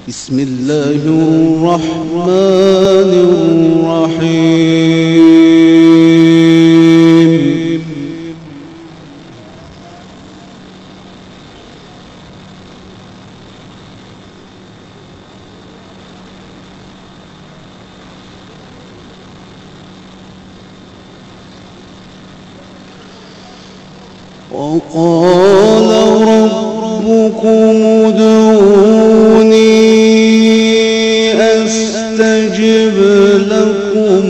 بسم الله الرحمن الرحيم. وقال ربكم ادعوني أستجب لكم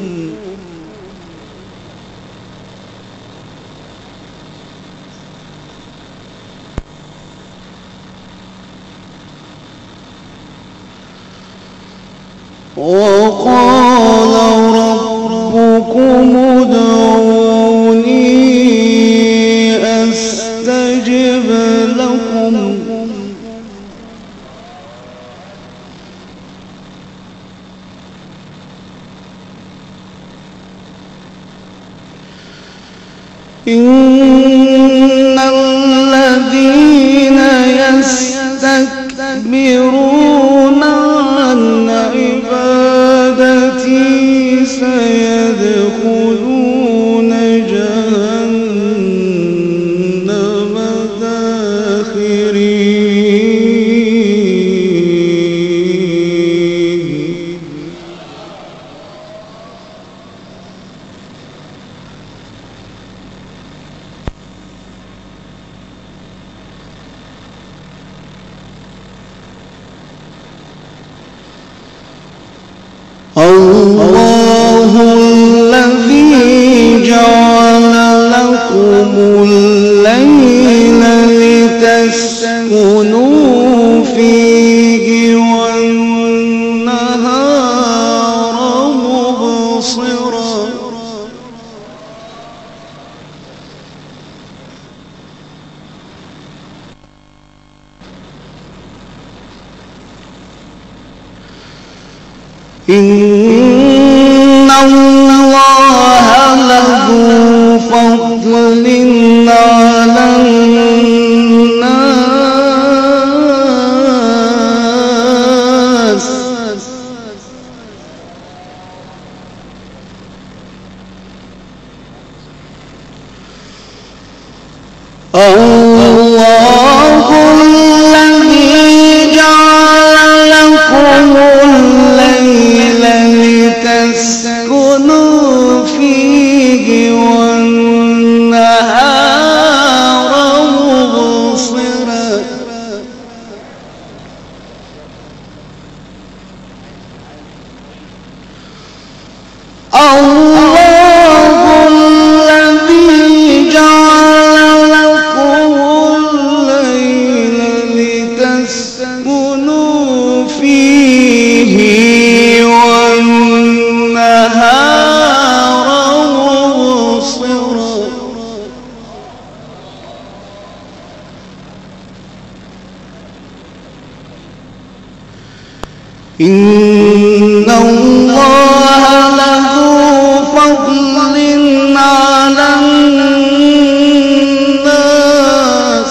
وقال ربكم ادعوني أستجب لكم إن الذين يستكبرون عن عبادتي سيدخلون جهنم داخرين. الله الذي جعل لكم الليل لتسكنوا فيه والنهار مبصرا إن الله لذو فضل على الناس الله الذي جعل لكم الليل لتسكنوا فيه والنهار مبصرا الله الذي جعل لكم الليل لتسكنوا فيه والنهار مبصرا إن الله لذو فضل على الناس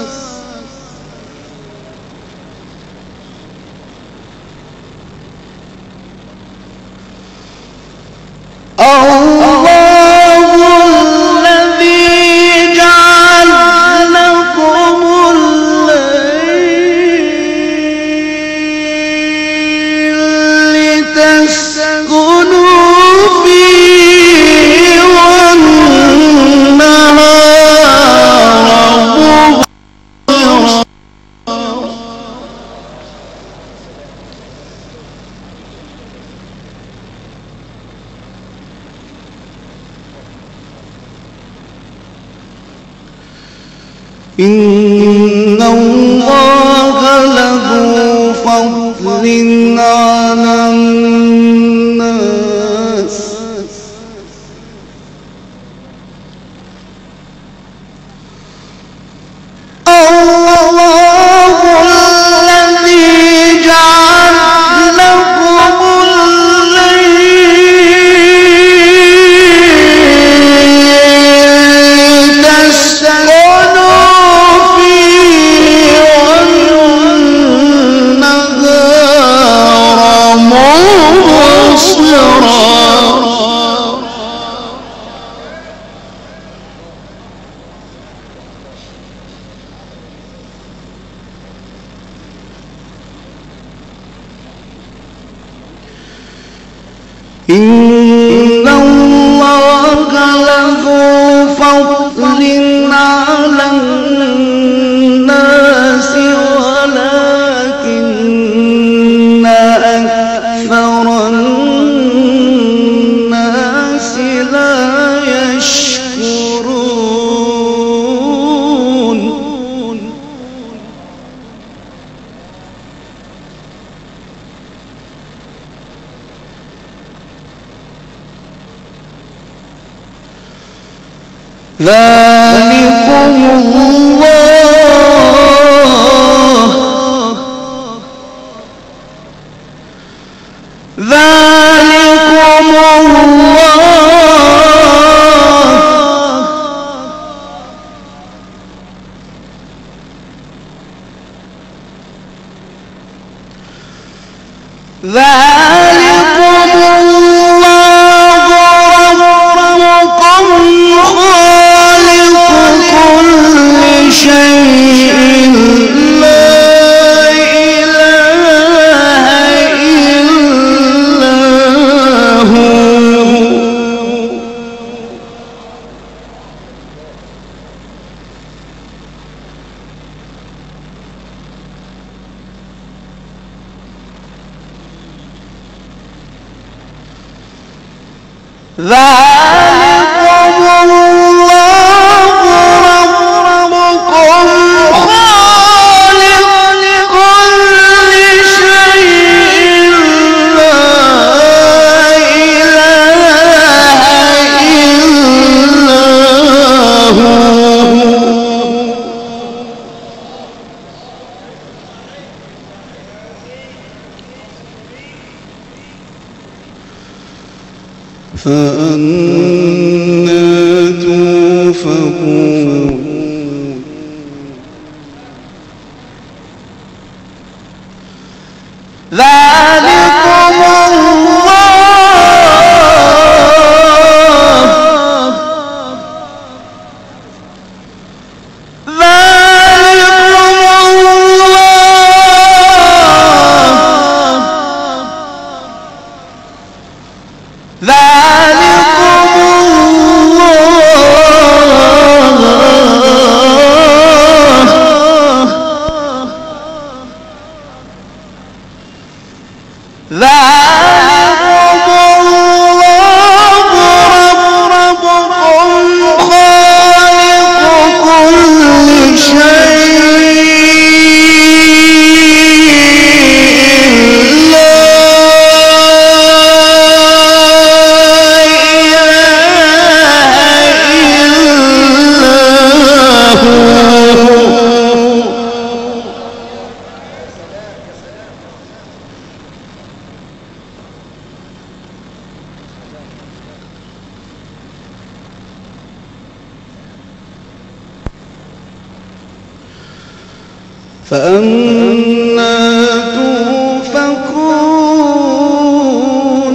الله الذي جعل لكم الليل لتسكنوا فيه والنهار مبصرا إن الله لذو فضل على الناس الله الذي جعل لكم الليل تسكنوا فيه والنهار إن الله لذو فضل على الناس ولكن أكثر الناس لا يشكرون. ذلكم الله فأنى توفكون. ذلكم فأنى توفكون.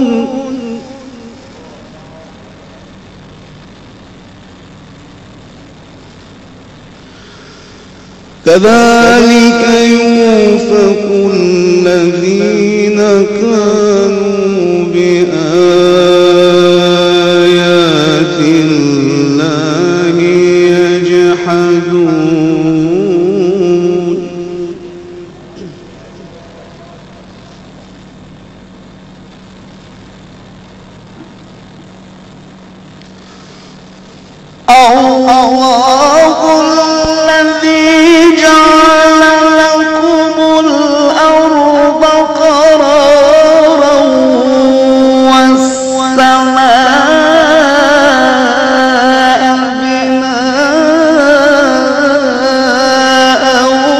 كذلك يوفك الذين كانوا بآيات الله يجحدون. الله الذي جعل لكم الأرض قرارا والسماء بناء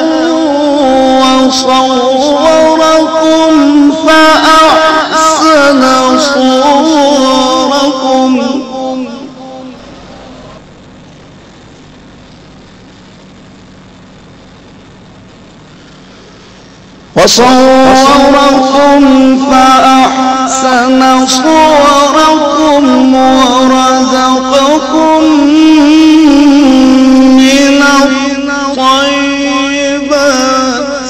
وصوركم فأحسن صوركم فأحسن صوركم ورزقكم من الطيبات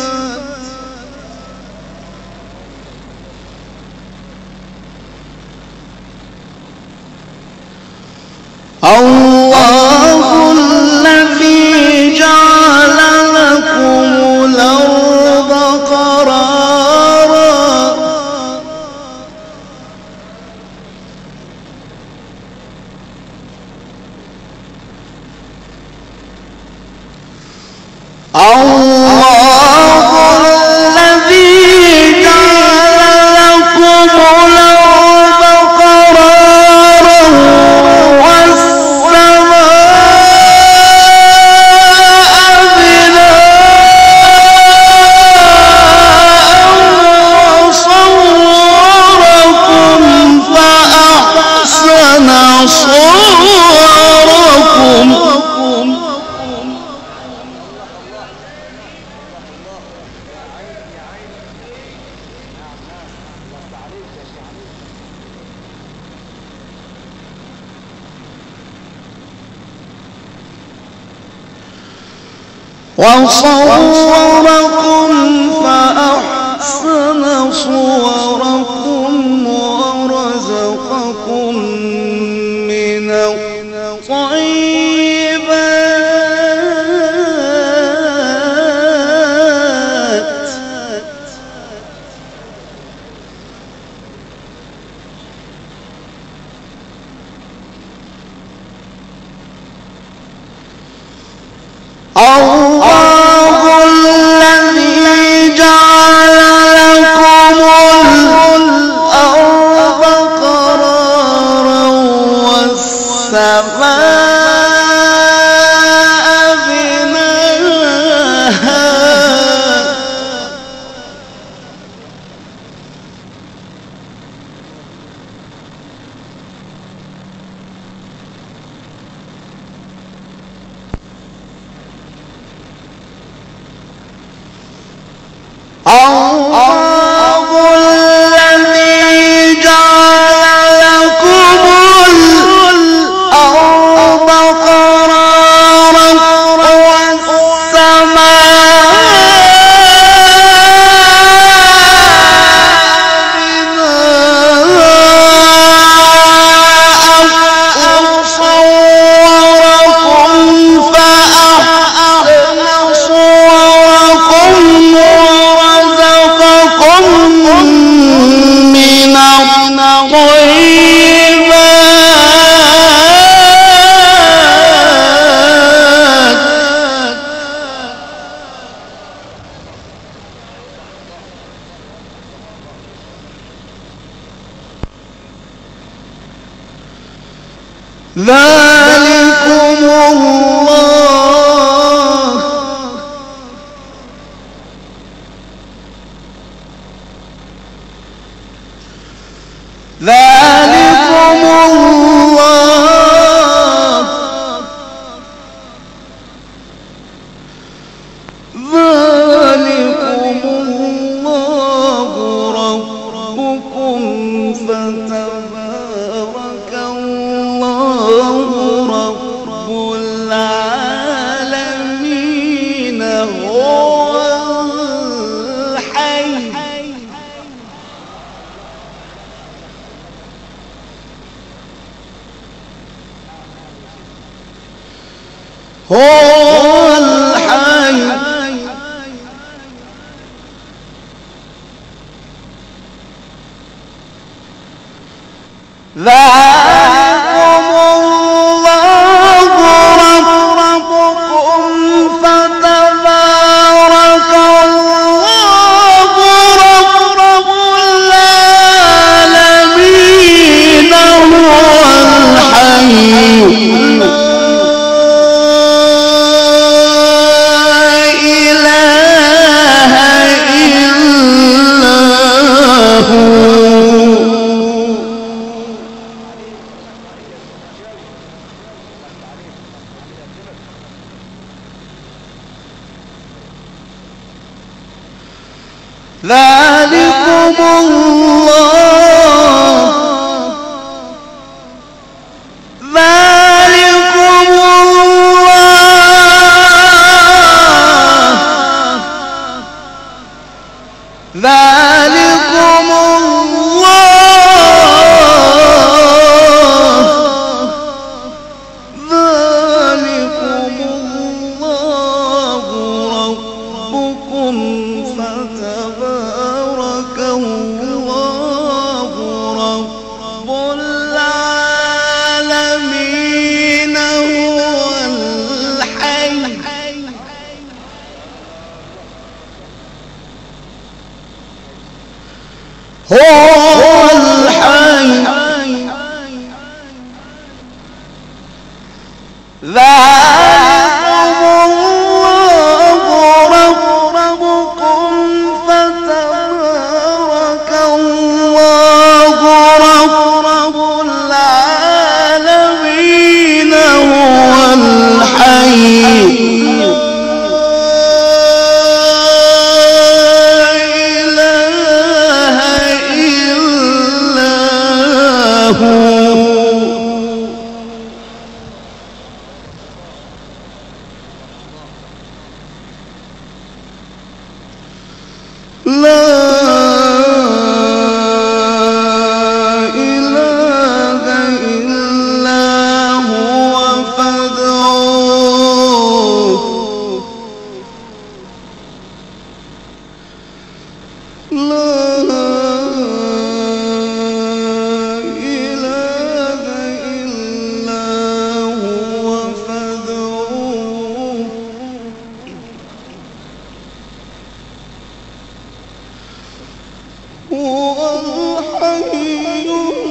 وصوركم فأحسن صوركم ورزقكم من الطيبات الله الذي جعل لكم الأرض قرارا والسماء بناها الله الذي جعل لكم الأرض قرارا والسماء وصوركم فأحسن صوركم من الطيبات ذلكم الله ذلكم الله ذلكم الله ربكم فتبارك الله رب العالمين هو الحي هو الحي ذلكم الله ربكم فتبارك الله رب العالمين هو الحي ذلكم الله ذلكم الله ذلكم الله ذلكم الله ربكم فتبارك الله رب العالمين هو الحي هو الحي ذلكم الله ربكم فتبارك الله رب العالمين هو الحي لا إله إلا لا إله إلا هو فادعوه هو الحي